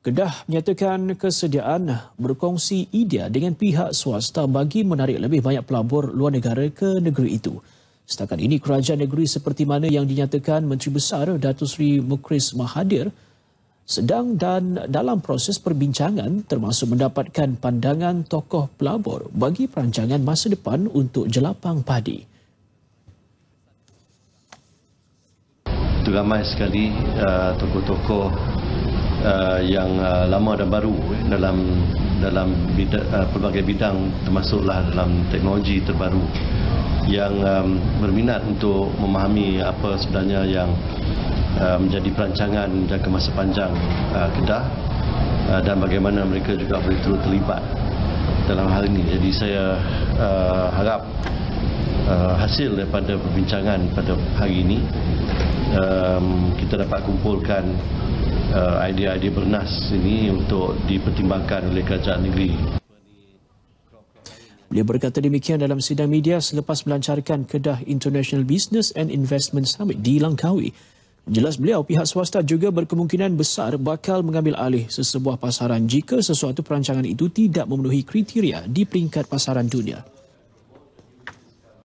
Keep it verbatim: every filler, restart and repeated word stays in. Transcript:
Kedah menyatakan kesediaan berkongsi idea dengan pihak swasta bagi menarik lebih banyak pelabur luar negara ke negeri itu. Setakat ini, kerajaan negeri seperti mana yang dinyatakan Menteri Besar Datuk Seri Mukhris Mahathir sedang dan dalam proses perbincangan termasuk mendapatkan pandangan tokoh pelabur bagi perancangan masa depan untuk jelapang padi. Itu ramai sekali uh, tokoh-tokoh uh, yang uh, lama dan baru dalam dalam bidang, uh, pelbagai bidang termasuklah dalam teknologi terbaru yang um, berminat untuk memahami apa sebenarnya yang uh, menjadi perancangan jangka masa panjang uh, Kedah uh, dan bagaimana mereka juga boleh turut terlibat dalam hal ini. Jadi saya uh, harap uh, hasil daripada perbincangan pada hari ini um, kita dapat kumpulkan uh, idea-idea bernas ini untuk dipertimbangkan oleh kerajaan negeri. Beliau berkata demikian dalam sidang media selepas melancarkan Kedah International Business and Investment Summit di Langkawi. Jelas beliau, pihak swasta juga berkemungkinan besar bakal mengambil alih sesebuah pasaran jika sesuatu perancangan itu tidak memenuhi kriteria di peringkat pasaran dunia.